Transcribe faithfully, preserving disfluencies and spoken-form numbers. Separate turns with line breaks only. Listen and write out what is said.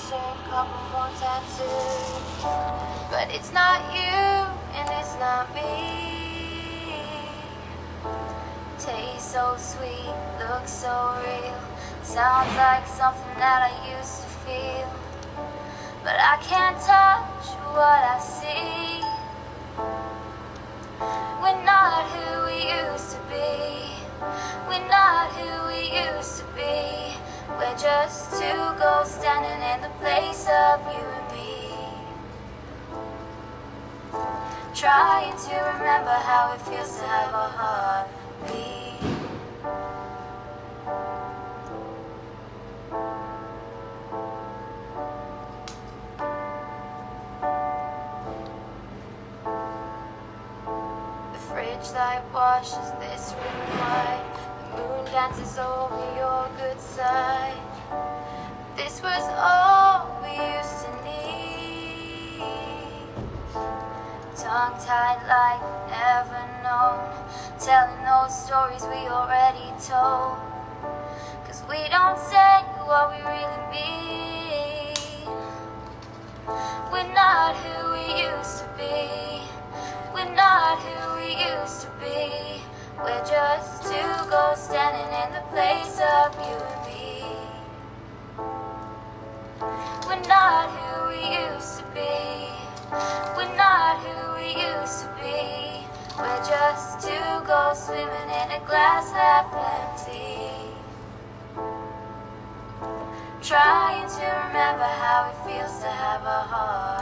chain, couple more tattoos. But it's not you, and it's not me. Taste so sweet, looks so real. Sounds like something that I used to feel. But I can't touch what I see. We're not who we used to be. We're not who we used to be. We're just two ghosts standing in the place of you and me. Trying to remember how it feels to have a heartbeat. Fridge light washes this room white. The moon dances over your good side. This was all we used to need. Tongue-tied like never known, telling those stories we already told. Cause we don't say what we really mean. We're not who we used to be. We're not who we used to be. We're just two ghosts standing in the place of you and me. We're not who we used to be. We're not who we used to be. We're just two ghosts swimming in a glass half empty. Trying to remember how it feels to have a heart.